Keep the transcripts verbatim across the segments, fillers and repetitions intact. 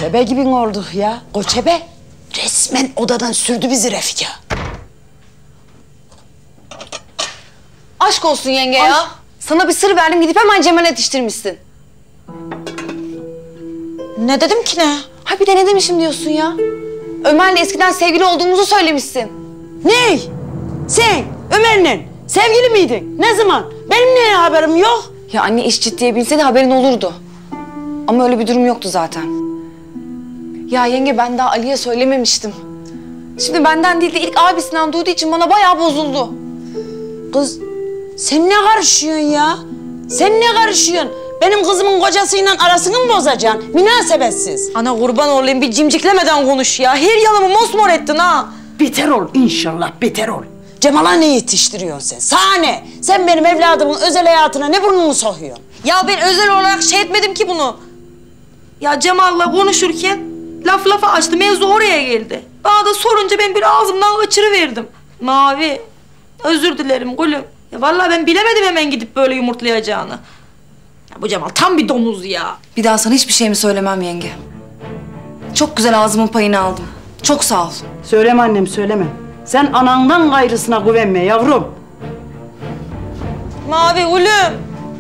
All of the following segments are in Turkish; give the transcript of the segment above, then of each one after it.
Koçebe gibi olduk ya. Koçebe. Resmen odadan sürdü bizi Refika. Aşk olsun yenge ya. Aşk. Sana bir sır verdim, gidip hemen Cemal'e yetiştirmişsin. Ne dedim ki ne? Ha bir de ne demişim diyorsun ya? Ömer'le eskiden sevgili olduğumuzu söylemişsin. Ne? Sen Ömer'le sevgili miydin? Ne zaman? Benim niye haberim yok? Ya anne iş ciddiye binseydi haberin olurdu. Ama öyle bir durum yoktu zaten. Ya yenge ben daha Ali'ye söylememiştim. Şimdi benden değil de ilk abisinden duyduğu için bana bayağı bozuldu. Kız sen ne karışıyorsun ya? Sen ne karışıyorsun? Benim kızımın kocasıyla arasını mı bozacaksın? Münasebetsiz. Ana kurban olayım bir cimciklemeden konuş ya. Her yanımı mosmor ettin ha. Beter ol inşallah, beter ol. Cemal'a ne yetiştiriyorsun sen? Sana ne? Sen benim evladımın özel hayatına ne burnunu sokuyorsun? Ya ben özel olarak şey etmedim ki bunu. Ya Cemal'la konuşurken laf lafa açtı, mevzu oraya geldi. Bana da sorunca ben bir ağzımdan kaçırıverdim. Mavi, özür dilerim gülüm. Ya vallahi ben bilemedim hemen gidip böyle yumurtlayacağını. Ya bu Cemal tam bir domuz ya. Bir daha sana hiçbir şey mi söylemem yenge? Çok güzel ağzımın payını aldım. Çok sağ ol. Söyleme annem, söyleme. Sen anandan gayrısına güvenme yavrum. Mavi gülüm.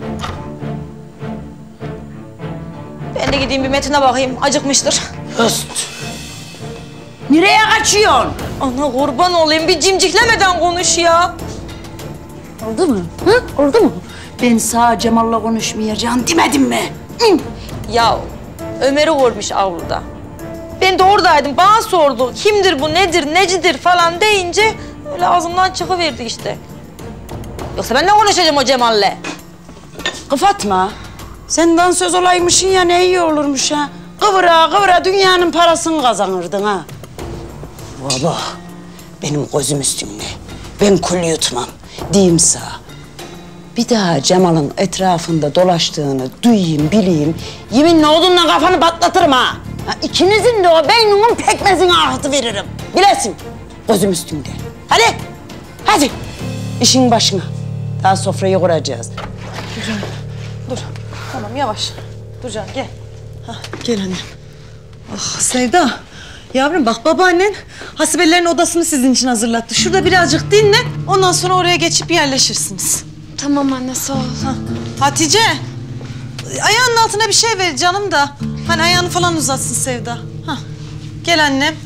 Ben de gideyim bir Metin'e bakayım, acıkmıştır. Öst. Nereye kaçıyorsun? Ana kurban olayım, bir cimciklemeden konuş ya. Oldu mu? Hı? Oldu mu? Ben sağ Cemal'la konuşmayacağım demedim mi? Hı? Ya Ömer'i görmüş avluda. Ben de oradaydım, bana sordu. Kimdir bu, nedir, necidir falan deyince öyle ağzımdan çıkıverdi işte. Yoksa ben ne konuşacağım o Cemal'le? Kıfatma. Sen dansöz olaymışsın ya, ne iyi olurmuş ha. Kıvıra kıvıra dünyanın parasını kazanırdın ha. Baba, benim gözüm üstümde. Ben kul yutmam. Diyeyim sana. Bir daha Cemal'in etrafında dolaştığını duyayım, bileyim. Yeminle odunla kafanı patlatırım ha. Ha ikinizin de o beyninin pekmezini ahıtı veririm. Bilesin. Gözüm üstünde. Hadi. Hadi. İşin başına. Daha sofrayı kuracağız. Dur, dur. Tamam yavaş. Dur canım gel. Hah, gel annem. Ah Sevda. Yavrum bak babaannen Hasibelerin odasını sizin için hazırlattı. Şurada birazcık dinle. Ondan sonra oraya geçip yerleşirsiniz. Tamam anne sağ ol. Ha. Hatice. Ayağının altına bir şey ver canım da. Hani ayağını falan uzatsın Sevda. Hah. Gel annem.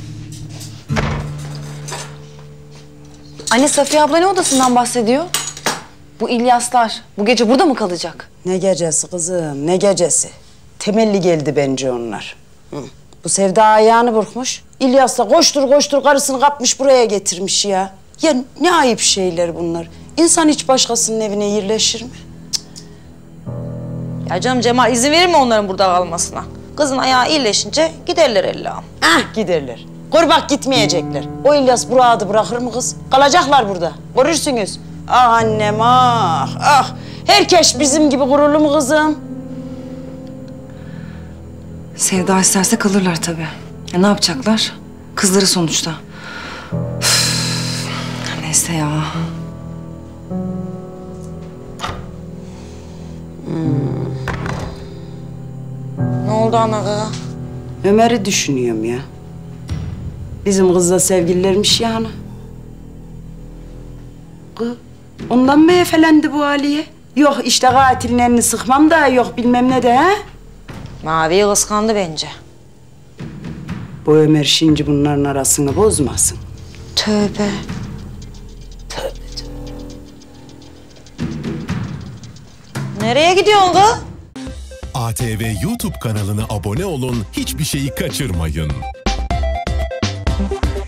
Anne Safiye abla ne odasından bahsediyor? Bu İlyaslar bu gece burada mı kalacak? Ne gecesi kızım, ne gecesi. Temelli geldi bence onlar. Hı. Bu Sevda ayağını burkmuş. İlyas da koştur koştur karısını kapmış buraya getirmiş ya. Ya ne ayıp şeyler bunlar. İnsan hiç başkasının evine yerleşir mi? Cık. Ya canım Cemal izin verir mi onların burada kalmasına? Kızın ayağı iyileşince giderler Allah'ım. Ah giderler. Kurbak gitmeyecekler. O İlyas Burak'ı bırakır mı kız? Kalacaklar burada. Görürsünüz. Ah annem ah ah. Herkes bizim gibi gururlu mu kızım? Sevda isterse kalırlar tabii. Ya ne yapacaklar? Kızları sonuçta. Üf, neyse ya. Hmm. Ne oldu ana? Ömer'i düşünüyorum ya. Bizim kızla sevgililermiş yani. Kız, ondan mı efelendi bu Aliye? Yok işte katilin elini sıkmam da yok bilmem ne de ha? Mavi'yi kıskandı bence. Bu Ömer şimdi bunların arasını bozmasın. Tövbe. Tövbe tövbe. Nereye gidiyorsun kız? A T V YouTube kanalına abone olun, hiçbir şeyi kaçırmayın.